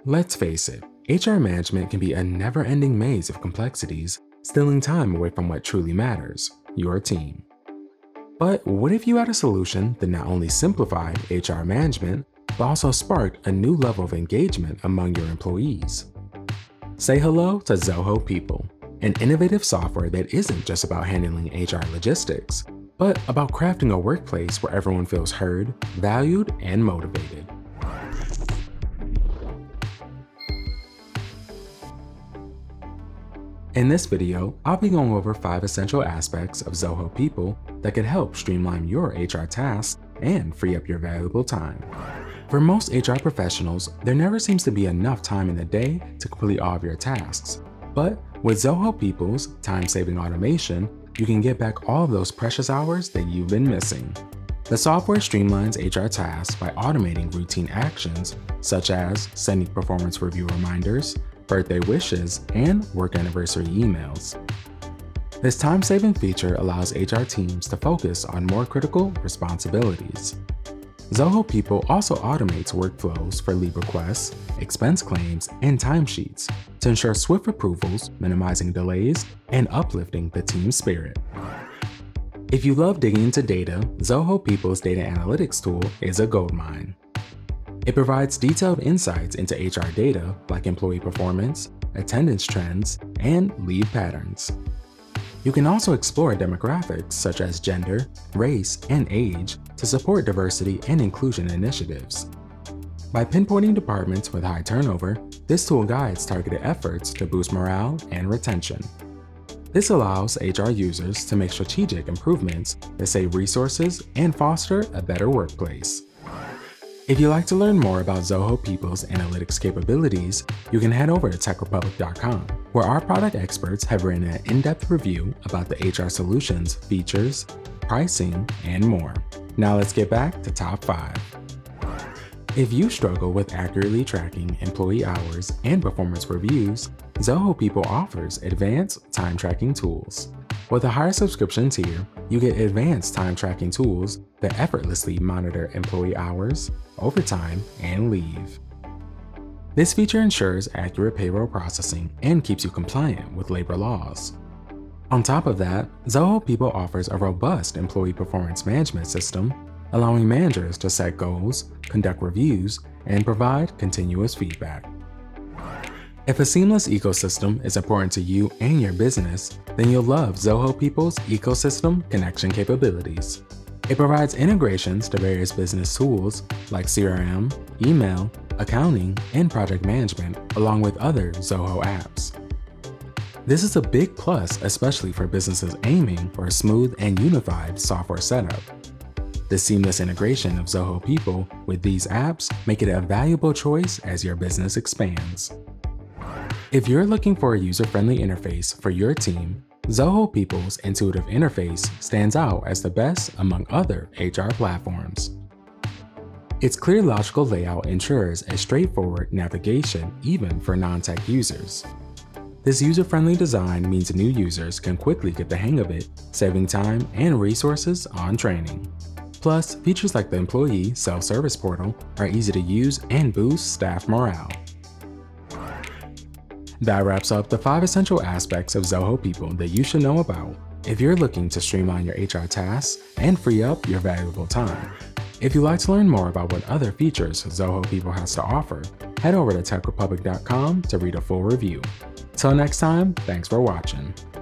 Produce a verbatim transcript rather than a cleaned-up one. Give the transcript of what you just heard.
Let's face it, H R management can be a never-ending maze of complexities, stealing time away from what truly matters, your team. But what if you had a solution that not only simplified H R management, but also sparked a new level of engagement among your employees? Say hello to Zoho People, an innovative software that isn't just about handling H R logistics, but about crafting a workplace where everyone feels heard, valued, and motivated. In this video, I'll be going over five essential aspects of Zoho People that could help streamline your H R tasks and free up your valuable time. For most H R professionals, there never seems to be enough time in the day to complete all of your tasks. But with Zoho People's time-saving automation, you can get back all of those precious hours that you've been missing. The software streamlines H R tasks by automating routine actions such as sending performance review reminders, birthday wishes, and work anniversary emails. This time-saving feature allows H R teams to focus on more critical responsibilities. Zoho People also automates workflows for leave requests, expense claims, and timesheets to ensure swift approvals, minimizing delays, and uplifting the team spirit. If you love digging into data, Zoho People's data analytics tool is a goldmine. It provides detailed insights into H R data like employee performance, attendance trends, and leave patterns. You can also explore demographics such as gender, race, and age to support diversity and inclusion initiatives. By pinpointing departments with high turnover, this tool guides targeted efforts to boost morale and retention. This allows H R users to make strategic improvements that save resources and foster a better workplace. If you'd like to learn more about Zoho People's analytics capabilities, you can head over to tech republic dot com, where our product experts have written an in-depth review about the H R solution's features, pricing, and more. Now let's get back to top five. If you struggle with accurately tracking employee hours and performance reviews, Zoho People offers advanced time tracking tools. With a higher subscription tier, you get advanced time tracking tools that effortlessly monitor employee hours, overtime, and leave. This feature ensures accurate payroll processing and keeps you compliant with labor laws. On top of that, Zoho People offers a robust employee performance management system, allowing managers to set goals, conduct reviews, and provide continuous feedback. If a seamless ecosystem is important to you and your business, then you'll love Zoho People's ecosystem connection capabilities. It provides integrations to various business tools like C R M, email, accounting, and project management, along with other Zoho apps. This is a big plus, especially for businesses aiming for a smooth and unified software setup. The seamless integration of Zoho People with these apps make it a valuable choice as your business expands. If you're looking for a user-friendly interface for your team, Zoho People's intuitive interface stands out as the best among other H R platforms. Its clear logical layout ensures a straightforward navigation even for non-tech users. This user-friendly design means new users can quickly get the hang of it, saving time and resources on training. Plus, features like the employee self-service portal are easy to use and boost staff morale. That wraps up the five essential aspects of Zoho People that you should know about if you're looking to streamline your H R tasks and free up your valuable time. If you'd like to learn more about what other features Zoho People has to offer, head over to tech republic dot com to read a full review. Till next time, thanks for watching.